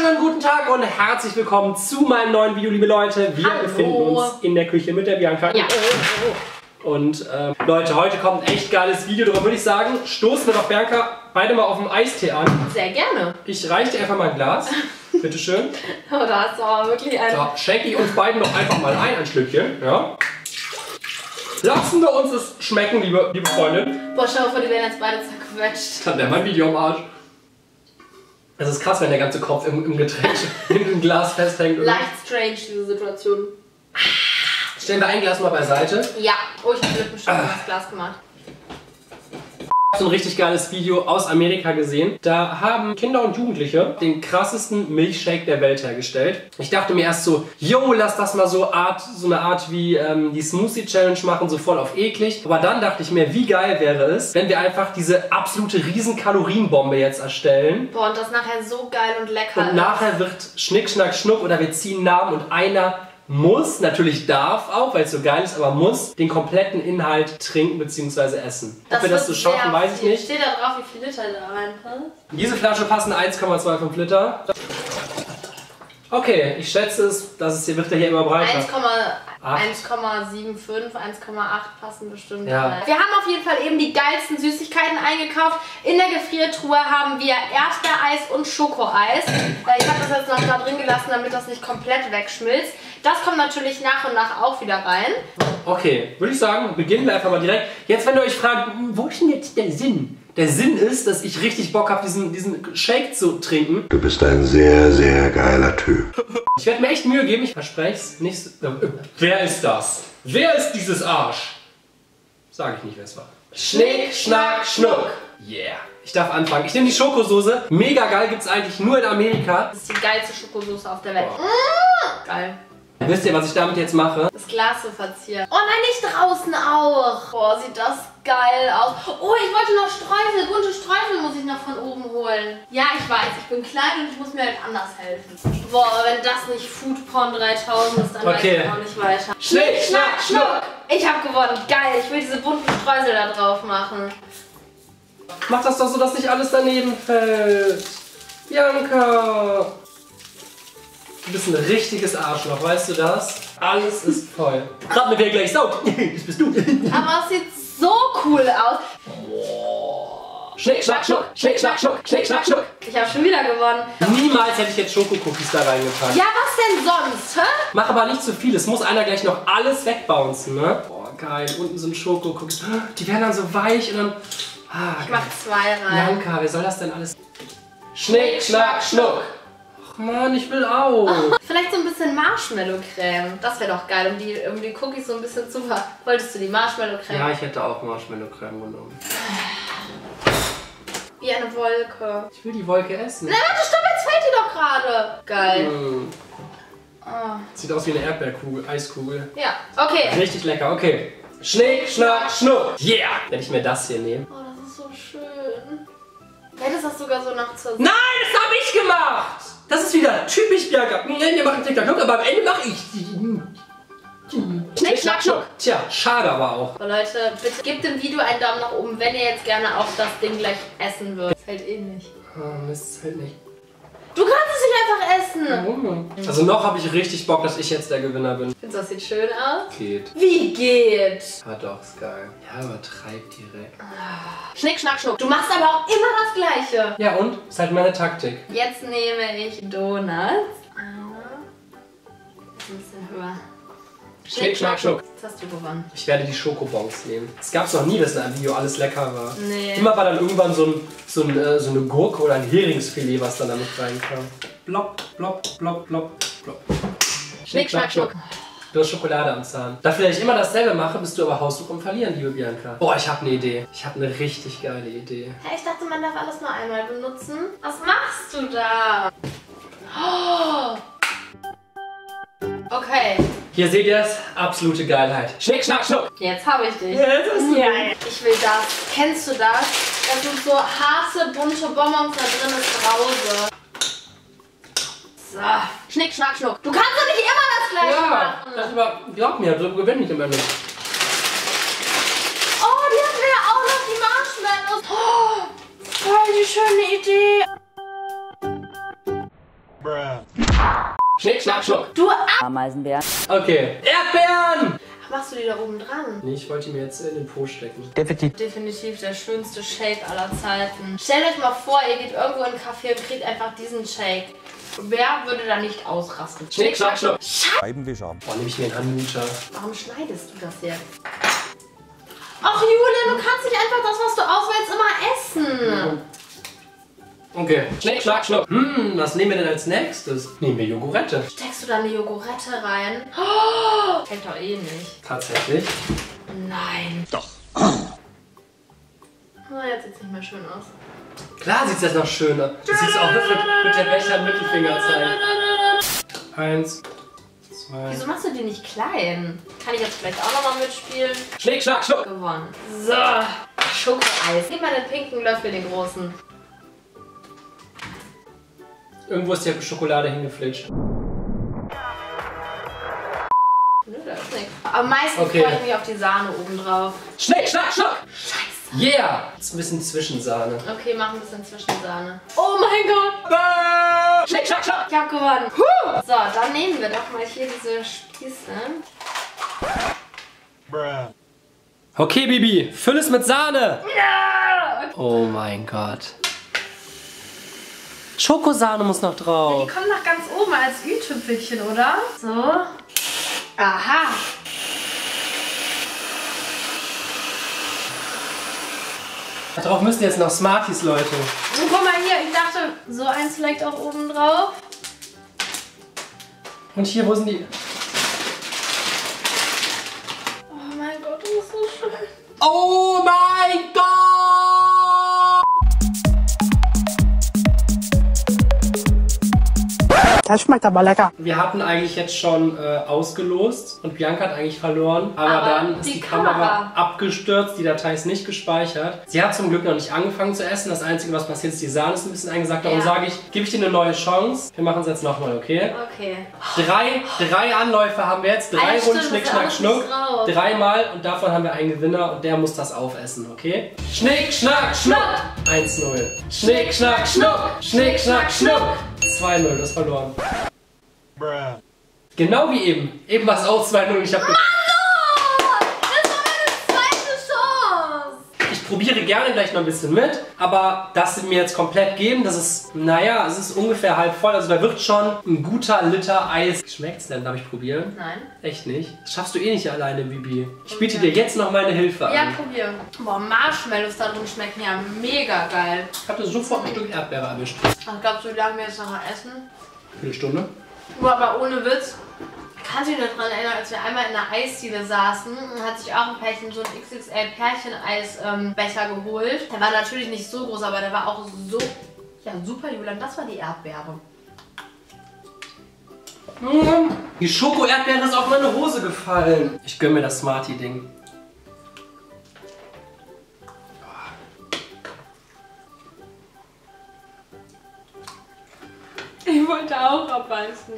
Wunderschönen guten Tag und herzlich willkommen zu meinem neuen Video, liebe Leute. Wir befinden uns in der Küche mit der Bianca. Ja. Und Leute, heute kommt ein echt geiles Video. Darüber würde ich sagen, stoßen wir doch Bianca beide mal auf den Eistee an. Sehr gerne. Ich reiche dir einfach mal ein Glas. Bitteschön. Oh, da hast du aber wirklich ein... So, schenke ich uns beiden doch einfach mal ein Schlückchen. Ja. Lassen wir uns es schmecken, liebe Freundin. Boah, schau mal vor, die werden jetzt beide zerquetscht. Dann wäre mein Video am Arsch. Es ist krass, wenn der ganze Kopf im Getränk im Glas festhängt. Leicht strange, diese Situation. Stellen wir ein Glas mal beiseite. Ja. Oh, ich habe bestimmt das Glas gemacht. Ich habe so ein richtig geiles Video aus Amerika gesehen. Da haben Kinder und Jugendliche den krassesten Milchshake der Welt hergestellt. Ich dachte mir erst so, yo, lass das mal so eine Art wie die Smoothie Challenge machen, so voll auf eklig. Aber dann dachte ich mir, wie geil wäre es, wenn wir einfach diese absolute riesen Kalorienbombe jetzt erstellen. Boah, und das nachher so geil und lecker ist. Und nachher wird Schnick, Schnack, Schnuck oder wir ziehen Namen und einer muss, natürlich darf auch, weil es so geil ist, aber muss den kompletten Inhalt trinken bzw. essen. Ob wir das so schaffen, weiß ich nicht. Steht da drauf, wie viel Liter da reinpasst? In diese Flasche passen 1,25 Liter. Okay, ich schätze es, wird ja hier immer breiter. 1,75, 1,8 passen bestimmt rein. Ja. Wir haben auf jeden Fall eben die geilsten Süßigkeiten eingekauft. In der Gefriertruhe haben wir Erdbeereis und Schokoeis. Ich habe das jetzt noch da drin gelassen, damit das nicht komplett wegschmilzt. Das kommt natürlich nach und nach auch wieder rein. Okay, würde ich sagen, beginnen wir einfach mal direkt. Jetzt, wenn ihr euch fragt, wo ist denn jetzt der Sinn? Der Sinn ist, dass ich richtig Bock habe, diesen Shake zu trinken. Du bist ein sehr, sehr geiler Typ. Ich werde mir echt Mühe geben, ich verspreche es. Wer ist das? Wer ist dieses Arsch? Sage ich nicht, wer es war. Schnick, Schnack, Schnuck. Yeah. Ich darf anfangen. Ich nehme die Schokosoße. Mega geil, gibt es eigentlich nur in Amerika. Das ist die geilste Schokosoße auf der Welt. Geil. Wisst ihr, was ich damit jetzt mache? Das Glas so verziert. Oh nein, nicht draußen auch. Boah, sieht das geil aus. Oh, ich wollte noch Streusel. Bunte Streusel muss ich noch von oben holen. Ja, ich weiß, ich bin klein und ich muss mir halt anders helfen. Boah, wenn das nicht Foodporn 3000 ist, dann weiß ich auch nicht weiter. Schnick, Schnack, Schnuck. Ich hab gewonnen. Geil, ich will diese bunten Streusel da drauf machen. Mach das doch so, dass nicht alles daneben fällt. Bianca. Du bist ein richtiges Arschloch, weißt du das? Alles ist voll. Gerade mit wer gleich saugt. Das bist du. Aber es sieht so cool aus. Schnick, Schnack, Schnuck. Schnick, Schnack, Schnuck. Schnick, Schnack, Schnuck. Ich habe schon wieder gewonnen. Niemals hätte ich jetzt Schokokookies da reingepackt. Ja, was denn sonst? Hä? Mach aber nicht zu viel. Es muss einer gleich noch alles wegbouncen, ne? Boah, geil. Unten sind Schokokookies. Die werden dann so weich und dann... Ich mach 2 rein. Bianca, wer soll das denn alles... Schnick, Schnack, Schnuck. Ach Mann, ich will auch. Vielleicht so ein bisschen Marshmallow-Creme. Das wäre doch geil, um die Cookies so ein bisschen zu... Wolltest du die Marshmallow-Creme? Ja, ich hätte auch Marshmallow-Creme genommen. Wie eine Wolke. Ich will die Wolke essen. Nein, warte, stopp, jetzt fällt die doch gerade. Geil. Sieht aus wie eine Erdbeerkugel, Eiskugel. Ja, okay. Richtig lecker, okay. Schnick, Schnack, Schnuck. Yeah! Wenn ich mir das hier nehme. Oh, das ist so schön. Hättest das sogar so noch zur... Nein, das habe ich gemacht! Das ist wieder typisch Bianca. Wir machen TikTok, aber am Ende mache ich. Schnick, Schnack, Schnuck. Tja, schade aber auch. So, Leute, bitte gebt dem Video einen Daumen nach oben, wenn ihr jetzt gerne auch das Ding gleich essen würdet. Das hält eh nicht. Oh, Mist, halt nicht. Du kannst es nicht einfach essen. Warum? Also noch habe ich richtig Bock, dass ich jetzt der Gewinner bin. Findest du, das sieht schön aus? Geht. Wie geht? Ah doch, ist geil. Ja, übertreib direkt. Schnick, Schnack, Schnuck. Du machst aber auch immer das Gleiche. Ja und? Ist halt meine Taktik. Jetzt nehme ich Donuts. Ein bisschen höher. Schnick, Schnack, Schnuck. Jetzt hast du gewonnen. Ich werde die Schokobons nehmen. Es gab es noch nie, dass in einem Video alles lecker war. Nee. Immer war dann irgendwann so eine Gurke oder ein Heringsfilet, was dann damit reinkam. Blopp, blopp, blopp, blopp, blopp. Schnick, Schnack, Schnuck. Du hast Schokolade am Zahn. Dafür, dass ich immer dasselbe mache, bist du aber Haussuch und Verlieren, liebe Bianca. Boah, ich habe eine Idee. Ich habe eine richtig geile Idee. Hey, ich dachte, man darf alles nur einmal benutzen. Was machst du da? Oh. Okay. Hier seht ihr es, absolute Geilheit. Schnick, Schnack, Schnuck. Jetzt habe ich dich. Jetzt hast du Ich will das. Kennst du das? Da sind so harte, bunte Bonbons, da drin ist Brause. So. Schnick, Schnack, Schnuck. Du kannst doch nicht immer das Gleiche machen. Das glaub mir, so gewinne ich am Ende. Oh, die haben wir ja auch noch, die Marshmallows. Oh, voll die schöne Idee. Schnick, schnack, schnuck. Du Ameisenbär. Okay. Erdbeeren! machst du die da oben dran? Nee, ich wollte die mir jetzt in den Po stecken. Definitiv der schönste Shake aller Zeiten. Stellt euch mal vor, ihr geht irgendwo in einen Café und kriegt einfach diesen Shake. Wer würde da nicht ausrasten? Schnick, schnack, schnuck. Scheibenwischer. Boah, nehme ich mir einen Handmutter. Warum schneidest du das jetzt? Ach Julian, du kannst nicht einfach das, was du auswählst, immer essen. Okay. Schnick, schnack, schnuck. Was nehmen wir denn als nächstes? Nehmen wir Jogurette. Steckst du da eine Jogurette rein? Oh, fällt doch eh nicht. Tatsächlich. Nein. Doch. Na, jetzt sieht es nicht mehr schön aus. Klar sieht es jetzt noch schöner. Das sieht auch mit der Becher Mittelfinger zeigen. 1, 2. Wieso machst du die nicht klein? Kann ich jetzt vielleicht auch nochmal mitspielen? Schnick, schnack, schnuck. Gewonnen. So. Schokoeis. Gib mal den pinken Löffel, den großen. Irgendwo ist die Schokolade hingeflitscht. Nö, da ist nichts. Aber meistens freue ich mich auf die Sahne oben drauf. Schnick, schnack, schnuck. Scheiße. Yeah! Das ist ein bisschen Zwischensahne. Okay, mach ein bisschen Zwischensahne. Oh mein Gott! Schnick, schnack, schnuck. Ich hab gewonnen. So, dann nehmen wir doch mal hier diese Spieße. Okay, Bibi, füll es mit Sahne. Ja! Oh mein Gott. Schokosahne muss noch drauf. Die kommen nach ganz oben als Ü-Tüpfelchen, oder? So. Aha. Darauf müssen jetzt noch Smarties, Leute. Und guck mal hier, ich dachte, so eins vielleicht auch oben drauf. Und hier, wo sind die? Oh mein Gott, das ist so schön. Oh mein Gott! Das schmeckt aber lecker. Wir hatten eigentlich jetzt schon ausgelost und Bianca hat eigentlich verloren, aber dann ist die Kamera abgestürzt, die Datei ist nicht gespeichert. Sie hat zum Glück noch nicht angefangen zu essen, das Einzige, was passiert ist, die Sahne ist ein bisschen eingesackt. Darum sage ich, gebe ich dir eine neue Chance. Wir machen es jetzt nochmal, okay? Okay. Drei Anläufe haben wir jetzt, 3 Runden Schnick, Schnack, Schnuck, 3-mal und davon haben wir einen Gewinner und der muss das aufessen, okay? Schnick, Schnack, Schnuck! 1-0. Schnick, Schnack, Schnuck! Schnick, Schnack, Schnuck! 2-0, du hast verloren. Genau wie eben. Eben war es auch 2-0 und ich habe... Das war meine zweite Chance! Ich probiere gerne gleich noch ein bisschen mit, aber das sie mir jetzt komplett geben, das ist, naja, es ist ungefähr halb voll. Also da wird schon ein guter Liter Eis. Schmeckt's denn? Darf ich probieren? Nein. Echt nicht? Das schaffst du eh nicht alleine, Bibi. Ich biete dir jetzt noch meine Hilfe an. Ja, probier. Boah, Marshmallows da drin schmecken ja mega geil. Ich habe sofort ein Stück Erdbeere erwischt. Was glaubst du, wie lange wir jetzt nachher essen? Viertelstunde. Aber ohne Witz. Kannst du dich noch daran erinnern, als wir einmal in einer Eisdiele saßen und hat sich auch ein Pärchen so ein XXL-Pärchen-Eisbecher geholt. Der war natürlich nicht so groß, aber der war auch so... Ja, super, Julian, das war die Erdbeere. Die Schoko-Erdbeere ist auf meine Hose gefallen. Ich gönn mir das Smarty-Ding. Ich wollte auch abbeißen.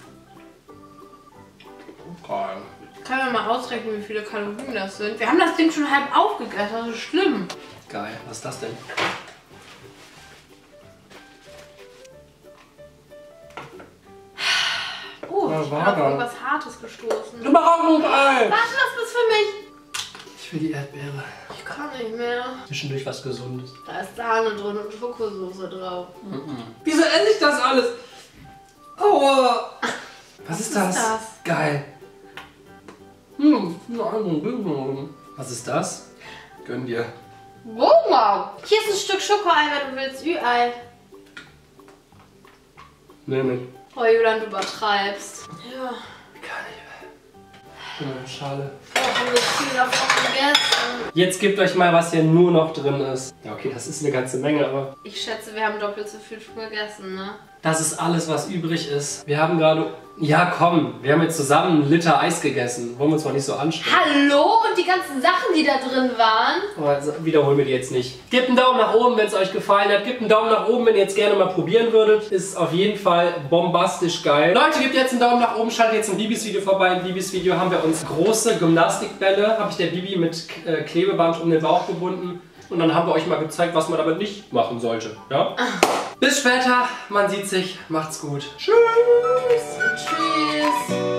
Geil. Können wir mal ausrechnen, wie viele Kalorien das sind? Wir haben das Ding schon halb aufgegessen, das ist schlimm. Geil, was ist das denn? Oh, Was ich bin war auf da? irgendwas Hartes gestoßen. Überraschungsei! Warte, das ist für mich. Ich will die Erdbeere. Ich kann nicht mehr. Zwischendurch was Gesundes. Da ist Sahne drin und Schokosoße drauf. Wieso esse ich das alles? Aua! Was ist das? das? Geil. Was ist das? Gönn dir. Wow! Hier ist ein Stück Schokoei, wenn du willst. Ü-Ei. Nee, mit. Oh, Julian, du übertreibst. Ja. Schade. Oh, haben wir viel davon gegessen. Jetzt gebt euch mal, was hier nur noch drin ist. Ja, okay, das ist eine ganze Menge, aber Ich schätze, wir haben doppelt so viel gegessen, ne? das ist alles, was übrig ist. Wir haben gerade... Ja, komm, wir haben jetzt zusammen einen Liter Eis gegessen. Wollen wir uns mal nicht so anstrengen. Hallo? Und die ganzen Sachen, die da drin waren? Aber also, wiederholen wir die jetzt nicht. Gebt einen Daumen nach oben, wenn es euch gefallen hat. Gebt einen Daumen nach oben, wenn ihr jetzt gerne mal probieren würdet. Ist auf jeden Fall bombastisch geil. Leute, gebt jetzt einen Daumen nach oben. Schaltet jetzt ein Bibis Video vorbei. Im Bibis Video haben wir uns große Gymnastikbälle. Habe ich der Bibi mit Klebeband um den Bauch gebunden. Und dann haben wir euch mal gezeigt, was man damit nicht machen sollte. Ja? Bis später, man sieht sich, macht's gut. Tschüss. Tschüss.